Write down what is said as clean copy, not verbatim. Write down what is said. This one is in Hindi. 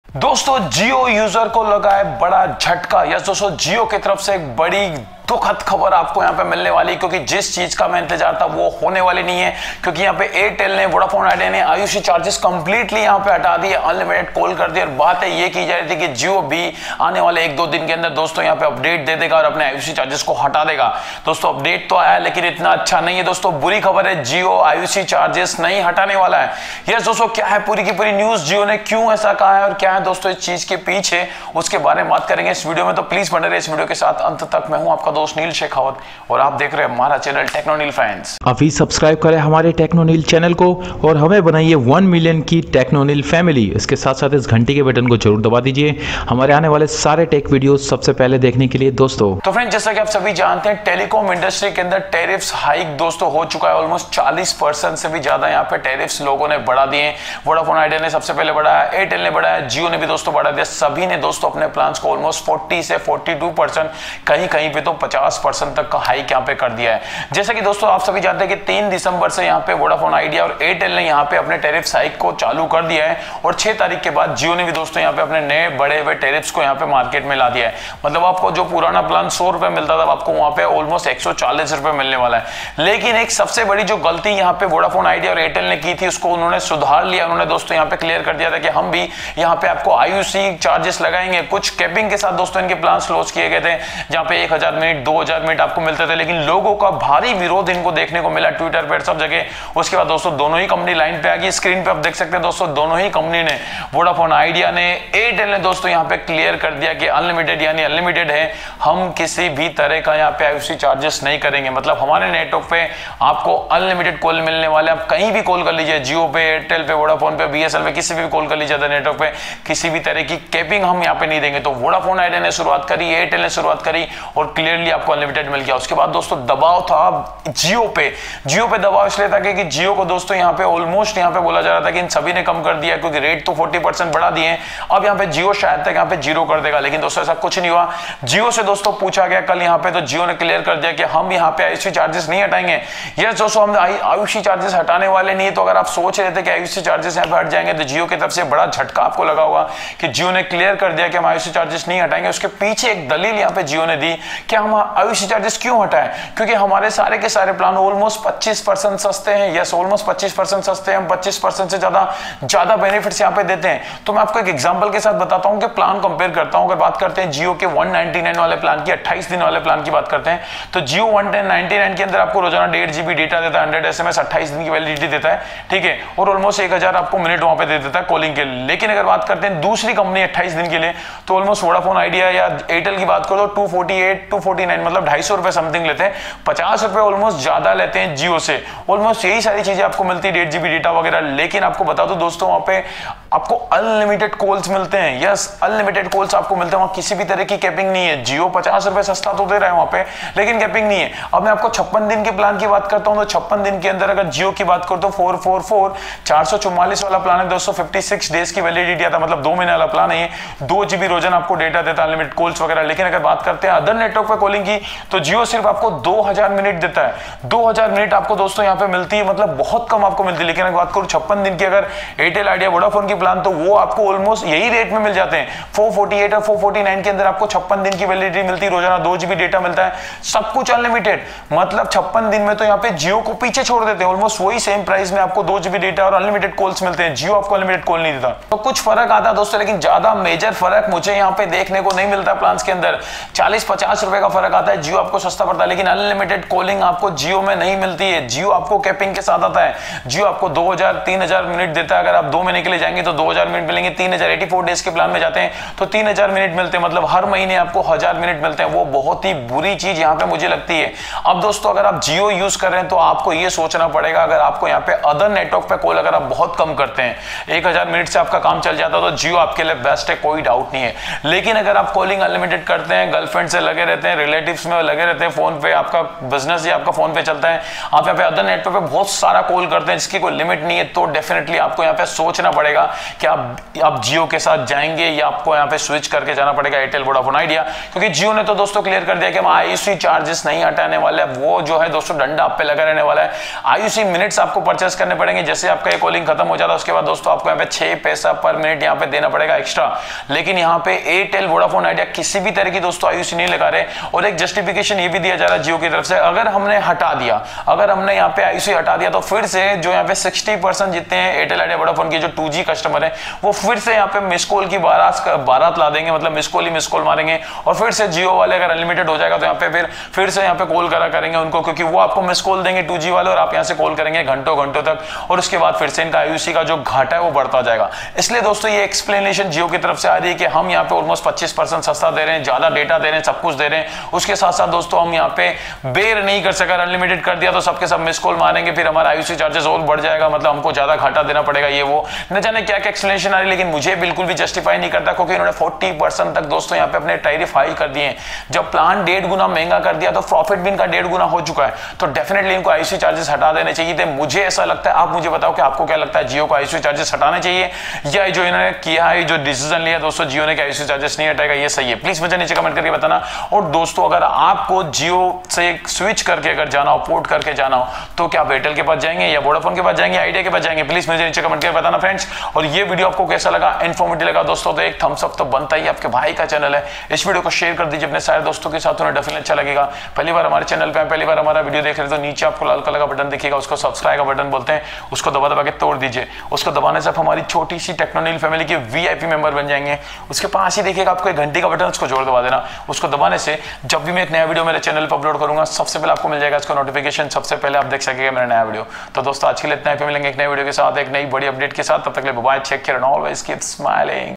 दोस्तों जियो यूजर को लगा है बड़ा झटका। यस दोस्तों, जियो की तरफ से एक बड़ी दुखद खबर आपको यहाँ पे मिलने वाली, क्योंकि जिस चीज का मैं इंतजार था वो होने वाली नहीं है। क्योंकि यहाँ पे एयरटेल ने, वोडाफोन आइडिया ने आयुषी चार्जेस कंप्लीटली यहाँ पे हटा दिए, अनलिमिटेड कॉल कर दिया। और बात है ये की जा रही थी कि जियो भी आने वाले 1-2 दिन के अंदर दोस्तों यहाँ पे अपडेट दे देगा और अपने आयुषी चार्जेस को हटा देगा। दोस्तों अपडेट तो आया लेकिन इतना अच्छा नहीं है। दोस्तों बुरी खबर है, जियो आयुषी चार्जेस नहीं हटाने वाला है। यस दोस्तों, क्या है पूरी की पूरी न्यूज, जियो ने क्यों ऐसा कहा है और क्या है दोस्तों इस चीज के पीछे, उसके बारे में बात करेंगे इस वीडियो में। तो प्लीज बने रहिए इस वीडियो के साथ अंत तक। मैं हूं आपका दोस्त नील शेखावत और आप देख रहे हैं हमारा चैनल टेक्नोनील फ्रेंड्स। अभी सब्सक्राइब करें हमारे टेक्नोनील चैनल को और हमें बनाइए 1 मिलियन की टेक्नोनील फैमिली। इसके साथ साथ इस घंटी के बटन को जरूर दबा दीजिए हमारे आने वाले सारे टेक वीडियोस सबसे पहले देखने के लिए। दोस्तों तो फ्रेंड्स, जैसा कि आप सभी जानते हैं टेलीकॉम इंडस्ट्री के अंदर टैरिफ्स हाइक दोस्तों हो चुका है। ऑलमोस्ट 40% से भी ज्यादा यहाँ पे टैरिफ्स लोगों ने बढ़ा दिए। वोडाफोन आइडिया ने सबसे पहले बढ़ाया, एयरटेल ने बढ़ाया, जियो ने भी दोस्तों बढ़ा दिया। सभी ने दोस्तों अपने प्लान्स को ऑलमोस्ट 40 से 42%, कहीं कहीं पे तो 50% तक का हाइक यहाँ पे कर दिया है। जैसा कि दोस्तों आप सभी जानते हैं कि 3 दिसंबर से यहाँ पे वोडाफोन आइडिया और एयरटेल ने यहाँ पे अपने टैरिफ हाइक को चालू कर दिया है और 6 तारीख के बाद जियो ने भी दोस्तों यहाँ पे अपने नए बढ़े हुए टैरिफ्स को यहाँ पे मार्केट में ला दिया है। मतलब आपको जो पुराना प्लान 100 रुपए मिलता था, आपको वहां पे ऑलमोस्ट 140 रुपए मिलने वाला है। लेकिन एक सबसे बड़ी जो गलती यहाँ पे वोडाफोन आइडिया और एयरटेल ने की थी, उसको उन्होंने सुधार लिया। उन्होंने दोस्तों यहाँ पे क्लियर कर दिया था कि हम भी यहाँ पे आपको आयुषी चार्जेस लगाएंगे। कुछ कैपिंग के साथ दोस्तों इनके प्लान लॉन्च किए गए थे, जहां पे 1000 मिनट 2000 मिनट आपको मिलते थे, लेकिन लोगों का भारी विरोध इनको देखने को मिला ट्विटर पर, सब जगह। उसके बाद दोस्तों दोनों ही कंपनी लाइन पे आ गई। स्क्रीन पे आप देख सकते हैं दोस्तों, दोनों ही कंपनी ने, वोडाफोन आइडिया ने, एयरटेल ने दोस्तों यहाँ पे क्लियर कर दिया कि अनलिमिटेड यानी अनलिमिटेड है, हम किसी भी तरह का यहाँ पे आयुषी चार्जेस नहीं करेंगे। मतलब हमारे नेटवर्क पे आपको अनलिमिटेड कॉल मिलने वाले, आप कहीं भी कॉल कर लीजिए, जियो पे, एयरटेल पे, वोडाफोन पे, बीएसएल पे, किसी भी कॉल कर लीजिए नेटवर्क पे, किसी भी तरह की कैपिंग हम यहाँ पे नहीं देंगे। तो वोडाफोन आइडिया ने शुरुआत करी, एयरटेल ने शुरुआत करी और क्लियरली आपको अनलिमिटेड मिल गया। उसके बाद दोस्तों दबाव था जियो पे दबाव इसलिए था कि जियो को दोस्तों यहाँ पे ऑलमोस्ट यहाँ पे बोला जा रहा था कि इन सभी ने कम कर दिया, क्योंकि रेट तो 40% बढ़ा दिए। अब यहाँ पे जियो शायद तक यहाँ पे 0 कर देगा, लेकिन दोस्तों ऐसा कुछ नहीं हुआ। जियो से दोस्तों पूछा गया कल यहाँ पे, तो जियो ने क्लियर कर दिया कि हम यहाँ पे आयुषी चार्जेस नहीं हटाएंगे। यस दोस्तों, हम आयुषी चार्जेस हटाने वाले नहीं है। तो अगर आप सोच रहे थे कि आयुषी चार्जेस यहाँ पे हट जाएंगे, तो जियो की तरफ से बड़ा झटका आपको लगा होगा कि जियो ने क्लियर कर दिया कि हम आयुषी चार्जेस नहीं हटाएंगे। उसके पीछे एक दलील यहाँ पे जियो ने दी कि हम आयुषी चार्जेस क्यों हटाएं, क्योंकि हमारे सारे के सारे प्लान ऑलमोस्ट 25% सस्ते हैं। यस, ऑलमोस्ट 25% सस्ते हैं, हम 25% से ज्यादा बेनिफिट्स यहाँ पे देते हैं। तो मैं आपको एक एग्जांपल के साथ बताता हूं कि प्लान कंपेयर करता हूं। अगर बात करते हैं जियो के 199 वाले प्लान की, 28 दिन वाले प्लान की बात करते हैं, तो जियो 199 के अंदर आपको रोजाना 1.5 GB डेटा देता है, 100 SMS, 28 दिन की वैलिडिटी देता है, ठीक है, और ऑलमोस्ट 1000 आपको मिनट वहां पे दे देता है कॉलिंग के लिए। लेकिन अगर बात करते हैं दूसरी कंपनी 28 दिन के लिए, तो ऑलमोस्ट वोडाफोन आइडिया या एयरटेल की बात करो तो 248 249 मतलब 250 रुपए समथिंग लेते हैं, 50 रुपए ऑलमोस्ट ज्यादा लेते हैं जियो से। ऑलमोस्ट यही सारी चीजें आपको मिलती है, 1.5 GB डेटा वगैरह। लेकिन आपको बता दो दोस्तों, वहां पे आपको अनलिमिटेड कॉल्स मिलते हैं। यस, अनलिमिटेड कॉल्स आपको मिलते हैं, वहां किसी भी तरह की कैपिंग नहीं है। जियो 50 रुपए सस्ता तो दे रहा है वहां पे, लेकिन कैपिंग नहीं है। अब मैं आपको 56 दिन के प्लान की बात करता हूं, तो 56 दिन के अंदर अगर जियो की बात करता हूं, 444 444 वाला प्लान है दोस्तों, 56 डेज की वैलिडिटी आता है, मतलब 2 महीने वाला प्लान है ये। 2 GB रोजाना आपको डेटा देता है, अनलिमिटेड कॉल्स वगैरह। लेकिन अगर बात करते हैं अदर नेटवर्क पे कॉलिंग की, तो जियो सिर्फ आपको 2000 मिनट देता है। 2000 मिनट आपको दोस्तों यहाँ पे मिलती है, मतलब बहुत कम आपको मिलती है। लेकिन अगर बात करूं 56 दिन की, अगर एयरटेल आइडिया वोडाफोन की प्लान, तो वो आपको ऑलमोस्ट यही रेट में मिल जाते हैं। 448 और 449 के अंदर आपको 56 दिन की वैलिडिटी मिलती है, रोजाना 2 GB डेटा मिलता है, सब कुछ अनलिमिटेड। मतलब 56 दिन में तो यहाँ पे जियो को पीछे छोड़ देते हैं। ऑलमोस्ट वही सेम प्राइस में आपको 2 GB डेटा और अनलिमिटेड कॉल्स मिलते हैं। जियो आपको अनलिमिटेड कॉल नहीं देता। तो कुछ फर्क आता है दोस्तों, लेकिन ज्यादा मेजर फर्क मुझे यहाँ पे देखने को नहीं मिलता। प्लान के अंदर 40-50 रुपए का फर्क आता है, जियो आपको सस्ता पड़ता है। लेकिन अनलिमिटेड कॉलिंग आपको जियो में नहीं मिलती है। जियो आपको कैपिंग के साथ आता है। जियो आपको 2000-3000 मिनट देता है। अगर आप 2 महीने के लिए जाएंगे तो 2000 मिनट मिलेंगे। 3000 84 डेज के प्लान में जाते हैं तो 3000 मिनट मिलते हैं, मतलब हर महीने आपको 1000 मिनट मिलते हैं। वो बहुत ही बुरी चीज यहाँ पे मुझे लगती है। अब दोस्तों अगर आप जियो यूज कर रहे हैं, तो आपको ये सोचना पड़ेगा, अगर आपको यहाँ पे अदर नेटवर्क पे कॉल अगर आप बहुत कम करते हैं, 1000 मिनट से आपका काम चल जाता है, तो जियो आपके लिए बेस्ट है, कोई डाउट नहीं है। लेकिन अगर आप कॉलिंग अनलिमिटेड करते हैं, गर्लफ्रेंड से लगे रहते हैं, रिलेटिव्स में लगे रहते हैं, फोन पे आपका बिजनेस ही आपका फोन पे चलता है, आप यहाँ पे अदर नेटवर्क पे बहुत सारा कॉल करते हैं जिसकी कोई लिमिट नहीं है, तो डेफिनेटली आपको यहाँ पे सोचना पड़ेगा कि आप जियो के साथ जाएंगे या आपको यहाँ पे स्विच करके जाना पड़ेगा एयरटेल वोडाफोन आइडिया, क्योंकि जियो ने तो दोस्तों क्लियर कर दिया कि हम आईयूसी चार्जेस नहीं हटाने वाले हैं। वो जो है दोस्तों डंडा आप पे लगा रहने वाला है। आईयूसी मिनट्स आपको परचेस करने पड़ेंगे, जैसे आपका ये कॉलिंग खत्म हो जाता है उसके बाद दोस्तों आपको यहाँ पे 6 पैसा पर मिनट यहाँ पे देना पड़ेगा एक्स्ट्रा। लेकिन यहाँ पे एयरटेल वोडाफोन आइडिया किसी भी तरह की दोस्तों आईयूसी नहीं लगा रहे, और एक जस्टिफिकेशन ये भी दिया जा रहा है जियो की तरफ से, अगर हमने हटा दिया, अगर हमने यहाँ पे आईयूसी हटा दिया तो फिर से जो यहाँ पे 60% जितने हैं एयरटेल आइडिया वोडाफोन के जो 2G कस्टमर है वो फिर से यहाँ पे मिस कॉल की बारात ला देंगे, मतलब मिस कॉल ही मिस कॉल मारेंगे, और फिर से जियो वाले अगर अनलिमिटेड हो जाएगा तो यहाँ पे फिर से यहाँ पे कॉल करेंगे उनको, क्योंकि वो आपको मिस कॉल देंगे 2G वाले और आप यहाँ से कॉल करेंगे घंटों घंटों तक, और उसके बाद फिर से इनका आईयूसी का जो घाटा है वो बढ़ता जाएगा। इसलिए दोस्तों ये एक्सप्लेनेशन जियो की तरफ से आ रही है कि हम यहाँ पे ऑलमोस्ट 25% सस्ता दे रहे हैं, ज्यादा डेटा दे रहे हैं, सब कुछ दे रहे हैं, उसके साथ साथ दोस्तों हम यहाँ पे बेर नहीं कर सका, अनलिमिटेड कर दिया तो सबके सब मिस कॉल मारेंगे, फिर हमारा आईयूसी चार्जेस और बढ़ जाएगा, मतलब हमको ज्यादा घाटा देना पड़ेगा, ये वो न जाने क्या क्या एक्सप्लेनेशन आ रही है, लेकिन मुझे बिल्कुल भी जस्टिफाई नहीं करता, क्योंकि इन्होंने 40% तक दोस्तों यहाँ पे अपने टैरिफ हाई कर दिए हैं। जब प्लान 1.5 गुना महंगा कर दिया तो प्रॉफिट भी इनका 1.5 गुना हो चुका है, तो डेफिनेटली इनको आईयूसी चार्जेस हटा देने चाहिए थे। मुझे ऐसा लगता है, आप मुझे बताओ कि आपको क्या लगता है, जियो को आईयूसी चार्जेस हटाने चाहिए या जो इन्होंने किया है, जो डिसीजन लिया दोस्तों जियो ने आईयूसी चार्जेस नहीं हटाएगा, ये सही है? प्लीज मुझे नीचे कमेंट करके बताना। और दोस्तों अगर आपको जियो से स्विच करके अगर जाना हो, पोर्ट करके जाना हो, तो क्या आप एयरटेल के पास जाएंगे या वोडाफोन के पास जाएंगे, आइडिया के पास जाएंगे? प्लीज मुझे नीचे कमेंट करके बताना फ्रेंड्स। और ये वीडियो आपको कैसा लगा, इन्फॉर्मेटिव लगा दोस्तों तो एक थम्स अप तो बनता ही, आपके भाई का चैनल है, इस वीडियो को शेयर कर दीजिए अपने सारे दोस्तों के साथ, उन्हें डेफिनेटली अच्छा लगेगा। पहली बार हमारे चैनल पे पहली बार हमारा वीडियो देख रहे तो नीचे आपको लाल कलर का बटन दिखेगा, उसको सब्सक्राइब का बटन बोलते हैं, उसको दबा दबा के तोड़ दीजिए। उसको दबाने से आप हमारी छोटी सी टेक्नोनील फैमिली के वीआईपी मेंबर बन जाएंगे। उसके पास ही देखिएगा आपको एक घंटी का बटन, उसको जोर दबा देना। उसको दबाने से जब भी मैं एक नया वीडियो मेरे चैनल पर अपलोड करूंगा सबसे पहले आपको मिल जाएगा इसका नोटिफिकेशन, सबसे पहले आप देख सकेंगे मेरा नया वीडियो। तो दोस्तों आज के लिए इतना ही, मिलेंगे एक नए वीडियो के साथ, एक नई बड़ी अपडेट के साथ। तब तक के लिए bye, take care and always keep smiling.